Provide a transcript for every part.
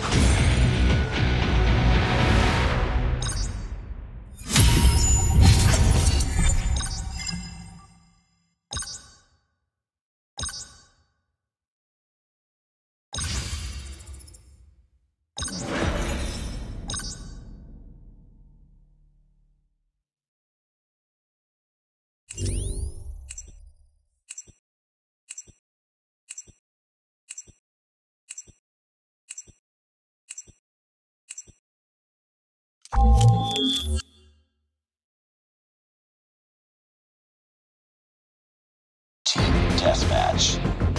Team Deathmatch.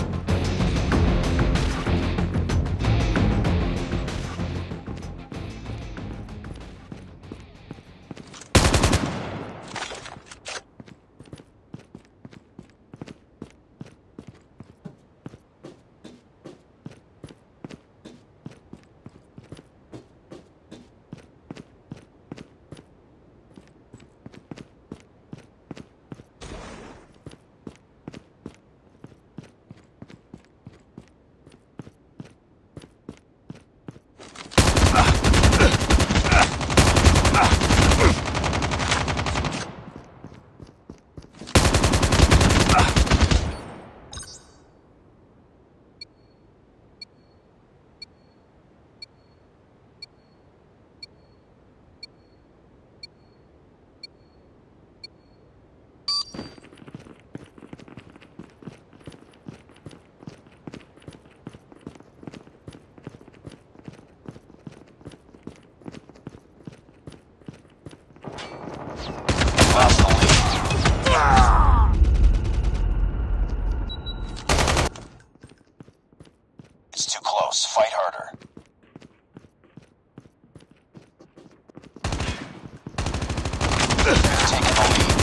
Lost the lead. It's too close. Fight harder. Taking the lead.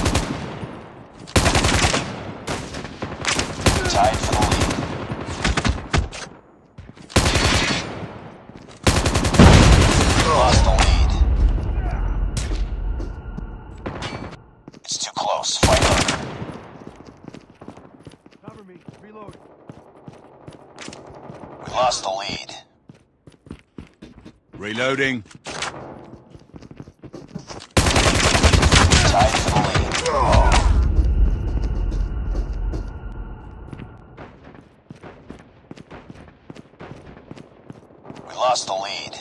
Tied for the lead. Lost the lead. It's too close. Fight harder. Cover me. Reload. We lost the lead. Reloading. Tied for the lead. We lost the lead.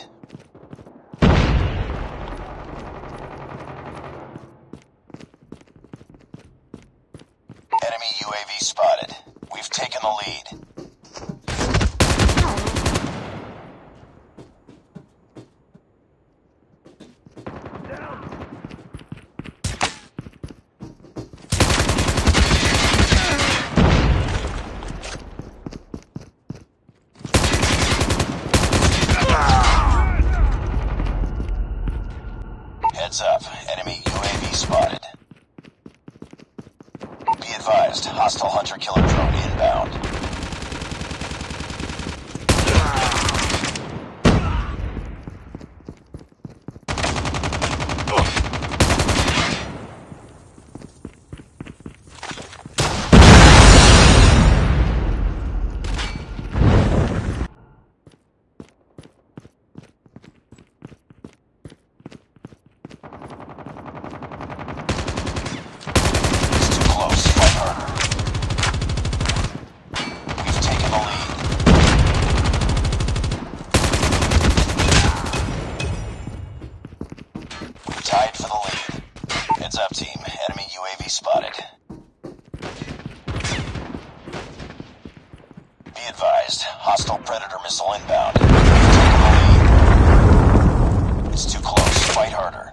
Enemy UAV spotted. We've taken the lead. Heads up. Enemy UAV spotted. Be advised, hostile hunter-killer drone inbound. Tied for the lead. Heads up, team. Enemy UAV spotted. Be advised, hostile Predator missile inbound. Taking the lead. It's too close. Fight harder.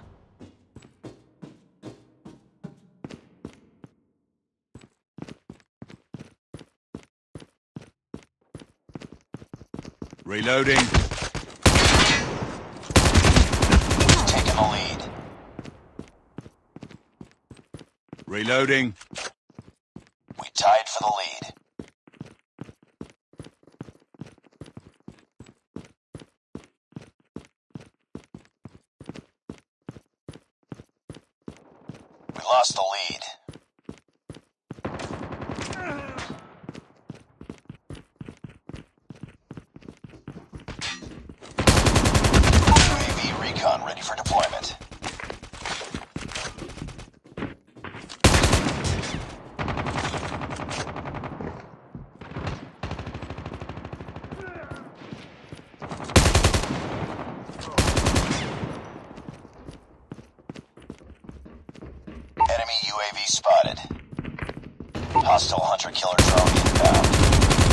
Reloading. Taking the lead. Reloading. We tied for the lead. We lost the lead. recon ready for deployment. Enemy UAV spotted. Hostile hunter-killer drone inbound.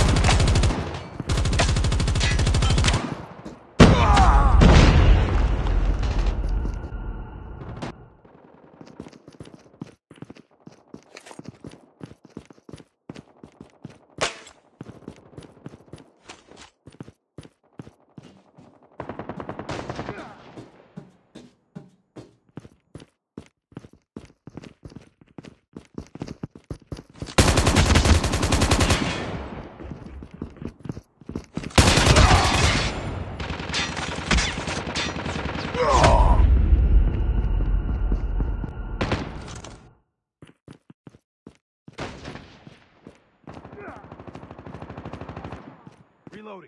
Reloading.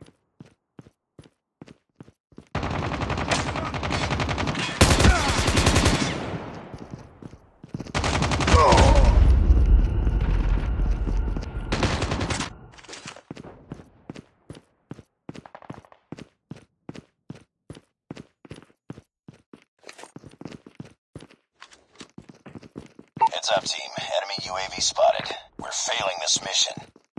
Heads up, team. Enemy UAV spotted. We're failing this mission.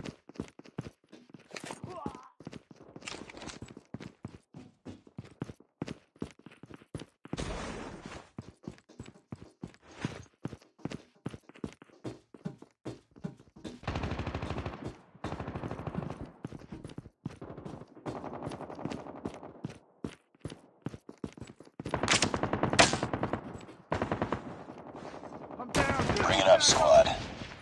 Bring it up, squad.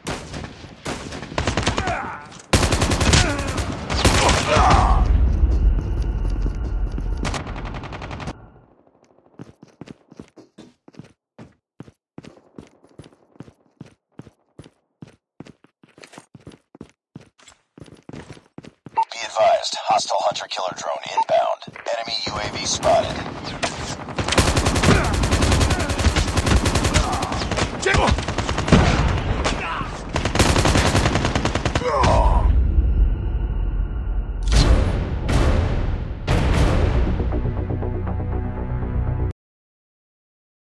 Be advised, hostile hunter-killer drone inbound. Enemy UAV spotted.